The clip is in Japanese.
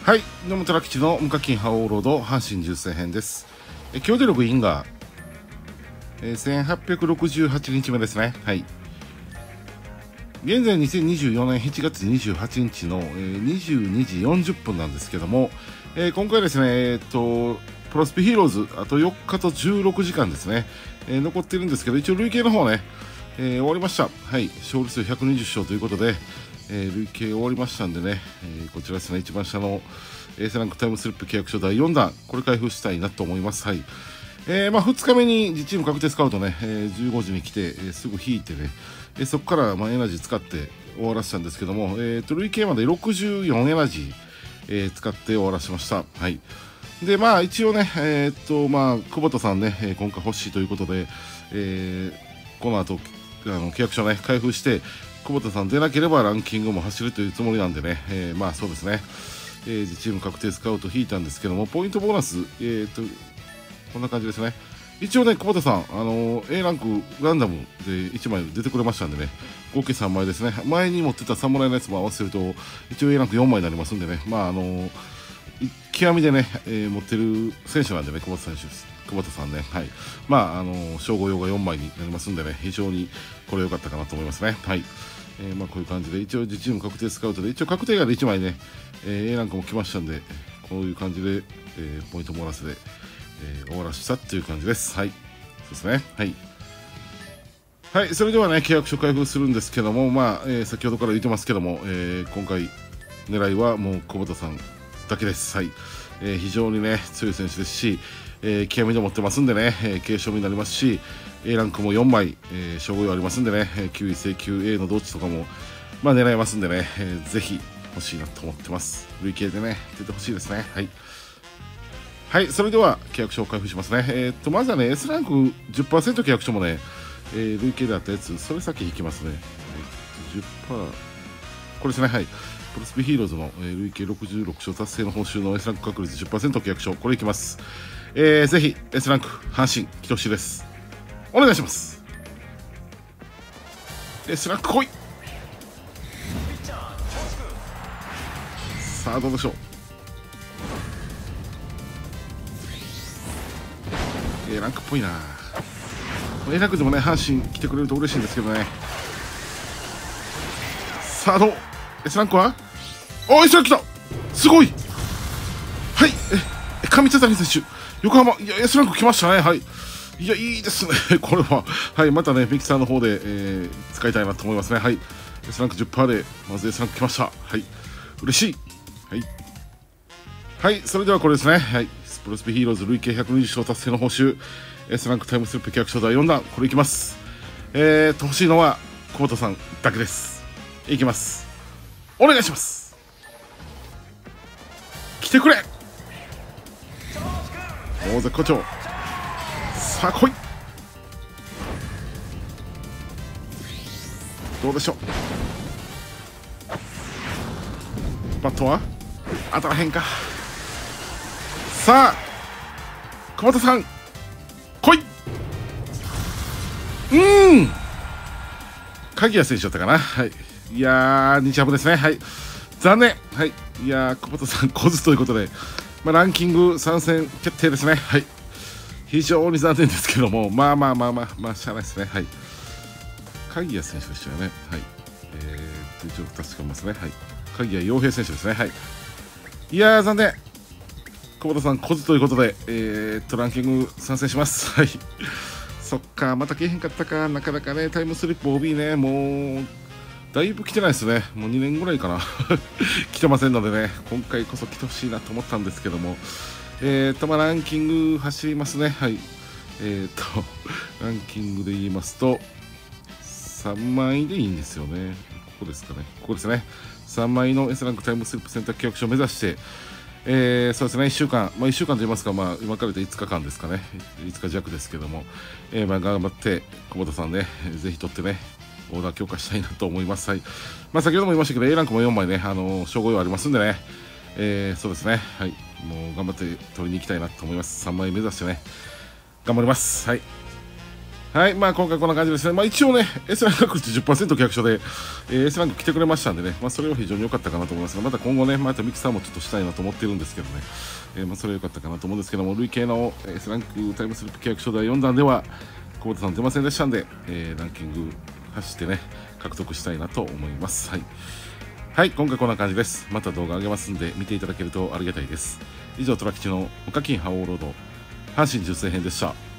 はい、野本楽吉の無課金覇王ロード阪神重戦編です。今日でログインが、1868日目ですね。はい。現在2024年7月28日の、22時40分なんですけども、今回ですね、プロスピヒーローズあと4日と16時間ですね、残ってるんですけど、一応累計の方ね、終わりました。はい、勝利数120勝ということで、累計終わりましたんでね、こちらですね、一番下の S ランクタイムスリップ契約書第4弾、これ開封したいなと思います。はい。2日目に自チーム確定スカウトね、15時に来て、すぐ引いてね、そこから、エナジー使って終わらせたんですけども、累計まで64エナジー、使って終わらせました。はい。で、一応ね、久保田さんね、今回欲しいということで、この後、契約書ね、開封して、久保田さん出なければランキングも走るというつもりなんでね、そうですね、自チーム確定スカウト引いたんですけども、ポイントボーナス、こんな感じですね。一応ね、久保田さん、A ランクランダムで1枚出てくれましたんでね、合計3枚ですね。前に持ってた侍のやつも合わせると、一応 A ランク4枚になりますんでね、極みでね、持ってる選手なんでね、久保田さんね、はい。称号用が4枚になりますんでね、非常にこれ良かったかなと思いますね。はい。こういう感じで、一応自チーム確定スカウトで、一応確定がで1枚ね、A ランクも来ましたんで、こういう感じで、ポイントボーナスで、終わらせたっていう感じです。はい。そうですね。はい。はい。それではね、契約書開封するんですけども、先ほどから言ってますけども、今回、狙いはもう久保田さんだけです。はい。非常にね、強い選手ですし、極みで持ってますんでね、軽賞になりますし、A ランクも4枚、称号用ありますんでね、9位請求 A の同値とかも、狙えますんでね、ぜひ欲しいなと思ってます。累計でね、出てほしいですね。はい。はい、それでは契約書を開封しますね。まずはね、S ランク 10% 契約書もね、累計であったやつ、それ先引きますね。10%、これですね、はい。プロスピヒーローズの、累計66勝達成の報酬の S ランク確率 10% 契約書、これいきます。ぜひ S ランク、阪神、来てほしいです。お願いします。S ランク来い。さあ、どうでしょう。A ランクっぽいな。A ランクでもね、阪神来てくれると嬉しいんですけどね。さあ、どう S ランクはS ランク来た。すごい。はい。上茶谷選手。横浜。いや、S ランク来ましたね。はい。いや、いいですね。これは。はい。またね、ミキサーの方で、使いたいなと思いますね。はい。S ランク 10% で、まず S ランク来ました。はい。嬉しい。はい。はい。それではこれですね。はい。プロスピヒーローズ累計120勝達成の報酬 S ランクタイムスリップ契約書第4弾、これいきます。欲しいのは久保田さんだけです。いきます。お願いします。来てくれ。大絶好調。さあ来い。どうでしょう。バットは当たらへんか。さあ久保田さん来い。鍵谷選手だったかな。はい。いやー、日ハムですね。はい。残念。はい。いやー、久保田さん小津ということで、ランキング参戦決定ですね。はい。非常に残念ですけども、しゃあないですね。はい。鍵谷選手でしたよね。はい。一応確かめますね。はい。鍵谷陽平選手ですね。はい。いやー、残念。久保田さん、小津ということで、ランキング参戦します。はい。そっか、また来へんかったか、なかなかね、タイムスリップ OB ね、もう、だいぶ来てないですね。もう2年ぐらいかな。来てませんのでね、今回こそ来てほしいなと思ったんですけども、ランキング走りますね。はい。ランキングで言いますと、3枚でいいんですよね。ここですかね。ここですね。3枚の S ランクタイムスリップ選択契約書を目指して、そうですね、1週間、1週間と言いますか、今からで5日間ですかね、5日弱ですけども、頑張って、久保田さんね、ぜひ取ってね、オーダー強化したいなと思います。はい。先ほども言いましたけど、A ランクも4枚ね、称号用ありますんでね、そうですね、はい、もう頑張って取りに行きたいなと思います。3枚目指してね、頑張ります。はい。 はい、まあ今回こんな感じですね。まあ一応ね、S ランク確率 10% 逆所で、S ランク来てくれましたんでね、まあそれは非常に良かったかなと思いますが、また今後ね、またミキサーもちょっとしたいなと思ってるんですけどね、まあそれは良かったかなと思うんですけども、累計の S ランクタイムスリップ契約書第4弾では、久保田さん出ませんでしたんで、ランキング走ってね、獲得したいなと思います。はい。はい、今回こんな感じです。また動画上げますんで、見ていただけるとありがたいです。以上、トラ吉の無課金覇王ロード、阪神純正編でした。